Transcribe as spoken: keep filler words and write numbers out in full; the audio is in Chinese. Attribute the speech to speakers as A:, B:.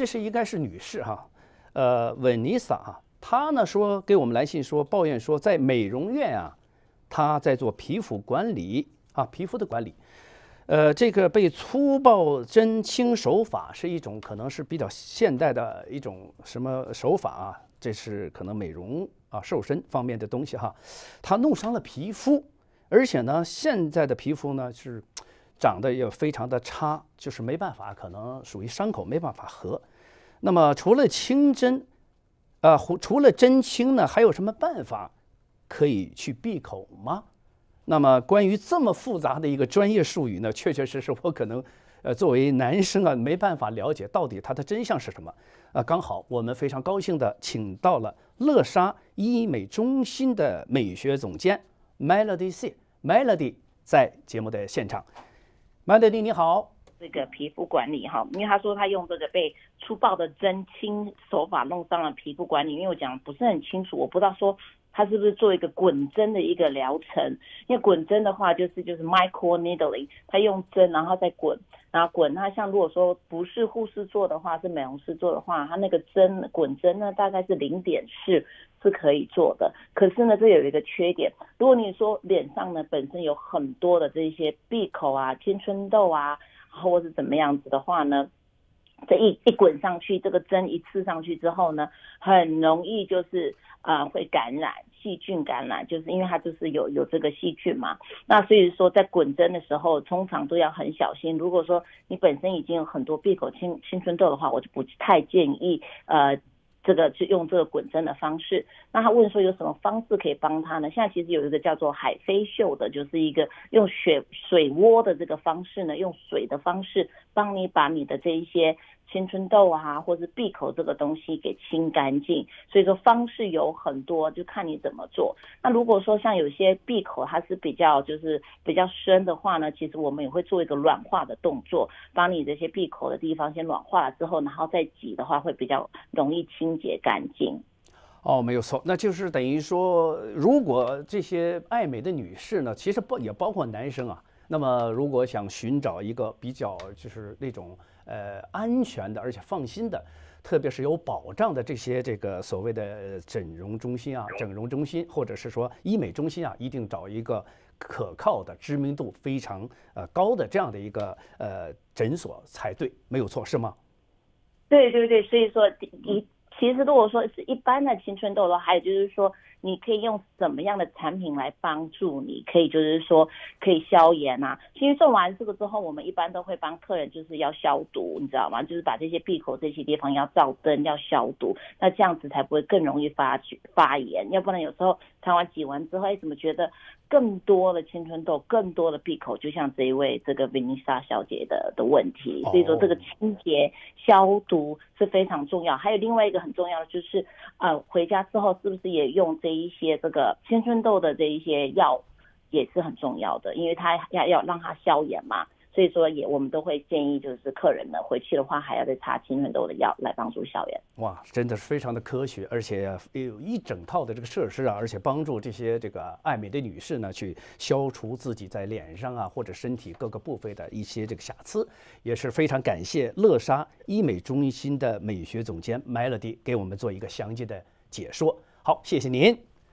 A: 这是应该是女士哈，呃，文妮莎哈，她呢说给我们来信说抱怨说在美容院啊，她在做皮肤管理啊，皮肤的管理。呃，这个被粗暴针清手法是一种可能是比较现代的一种什么手法啊？这是可能美容啊、瘦身方面的东西哈。它弄伤了皮肤，而且呢，现在的皮肤呢是长得也非常的差，就是没办法，可能属于伤口没办法合。那么除了清针，啊、呃，除了针清呢，还有什么办法可以去闭口吗？那么关于这么复杂的一个专业术语呢，确确实实我可能，呃，作为男生啊，没办法了解到底它的真相是什么。啊，刚好我们非常高兴的请到了乐莎医美中心的美学总监 Melody C，Melody 在节目的现场。Melody 你好。
B: 这个皮肤管理哈，因为他说他用这个被粗暴的针清手法弄伤了皮肤管理，因为我讲不是很清楚，我不知道说他是不是做一个滚针的一个疗程，因为滚针的话就是就是 micro needling， 他用针然后再滚，然后滚，它像如果说不是护士做的话，是美容师做的话，他那个针滚针呢大概是零点四是可以做的，可是呢这有一个缺点，如果你说脸上呢本身有很多的这些闭口啊、青春痘啊，或是怎么样子的话呢，这一一滚上去，这个针一刺上去之后呢，很容易就是呃会感染细菌感染，就是因为它就是有有这个细菌嘛。那所以说在滚针的时候，通常都要很小心。如果说你本身已经有很多闭口青青春痘的话，我就不太建议呃。这个就用这个滚针的方式，那他问说有什么方式可以帮他呢？现在其实有一个叫做海飞秀的，就是一个用水水窝的这个方式呢，用水的方式帮你把你的这一些青春痘啊，或是闭口这个东西给清干净。所以说方式有很多，就看你怎么做。那如果说像有些闭口它是比较就是比较深的话呢，其实我们也会做一个软化的动作，帮你这些闭口的地方先软化了之后，然后再挤的话会比较容易清洁干净。
A: 哦，没有错，那就是等于说，如果这些爱美的女士呢，其实不也包括男生啊，那么如果想寻找一个比较就是那种呃安全的而且放心的，特别是有保障的这些这个所谓的整容中心啊、整容中心或者是说医美中心啊，一定找一个可靠的、知名度非常呃高的这样的一个呃诊所才对，没有错，是吗？
B: 对对对，所以说一。其实如果说是一般的青春痘的话，还有就是说你可以用什么样的产品来帮助你，可以就是说可以消炎啊。其实做完这个之后，我们一般都会帮客人就是要消毒，你知道吗？就是把这些闭口这些地方要照灯要消毒，那这样子才不会更容易发发炎。要不然有时候谈完挤完之后，哎，怎么觉得更多的青春痘、更多的闭口，就像这一位这个维尼莎小姐的的问题。所以说这个清洁消毒是非常重要。还有另外一个很重要的就是，呃，回家之后是不是也用这一些这个青春痘的这一些药也是很重要的，因为它要要让它消炎嘛。所以说也我们都会建议就是客人呢回去的话还要再擦青春痘的药来帮助消炎。
A: 哇，真的是非常的科学，而且有一整套的这个设施啊，而且帮助这些这个爱美的女士呢去消除自己在脸上啊或者身体各个部位的一些这个瑕疵，也是非常感谢乐莎医美中心的美学总监 Melody 给我们做一个详细的解说。好，谢谢您。